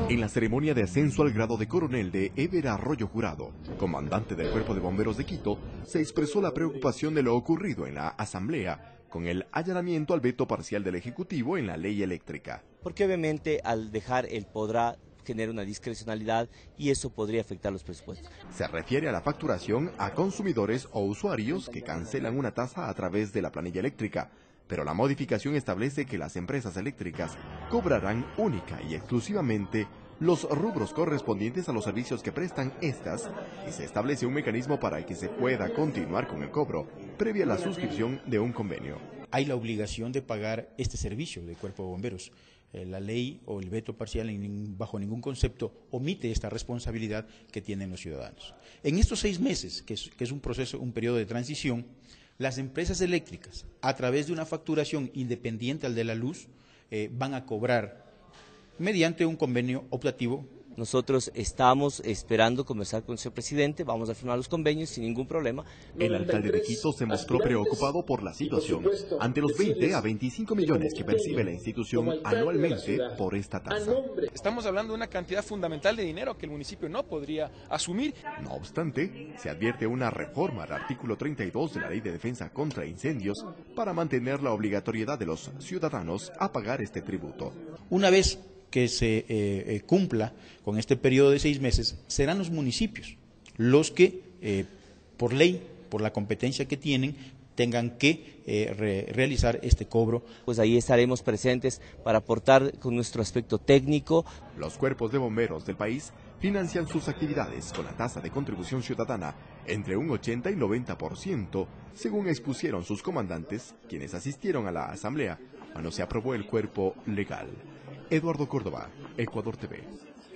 En la ceremonia de ascenso al grado de coronel de Ever Arroyo Jurado, comandante del Cuerpo de Bomberos de Quito, se expresó la preocupación de lo ocurrido en la Asamblea con el allanamiento al veto parcial del Ejecutivo en la ley eléctrica. Porque obviamente al dejar el podrá genera una discrecionalidad y eso podría afectar los presupuestos. Se refiere a la facturación a consumidores o usuarios que cancelan una tasa a través de la planilla eléctrica, pero la modificación establece que las empresas eléctricas cobrarán única y exclusivamente los rubros correspondientes a los servicios que prestan estas y se establece un mecanismo para que se pueda continuar con el cobro previa la suscripción de un convenio. Hay la obligación de pagar este servicio del Cuerpo de Bomberos. La ley o el veto parcial bajo ningún concepto omite esta responsabilidad que tienen los ciudadanos. En estos 6 meses, que es un periodo de transición, las empresas eléctricas, a través de una facturación independiente al de la luz, van a cobrar mediante un convenio optativo. Nosotros estamos esperando conversar con el señor presidente, vamos a firmar los convenios sin ningún problema. El alcalde de Quito se mostró preocupado por la situación ante los 20 a 25 millones que percibe la institución anualmente por esta tasa. Estamos hablando de una cantidad fundamental de dinero que el municipio no podría asumir. No obstante, se advierte una reforma al artículo 32 de la Ley de Defensa contra Incendios para mantener la obligatoriedad de los ciudadanos a pagar este tributo. Una vez que se cumpla con este periodo de 6 meses, serán los municipios los que, por ley, por la competencia que tienen, tengan que realizar este cobro. Pues ahí estaremos presentes para aportar con nuestro aspecto técnico. Los cuerpos de bomberos del país financian sus actividades con la tasa de contribución ciudadana entre un 80 y 90%, según expusieron sus comandantes, quienes asistieron a la asamblea cuando se aprobó el cuerpo legal. Eduardo Córdoba, Ecuador TV.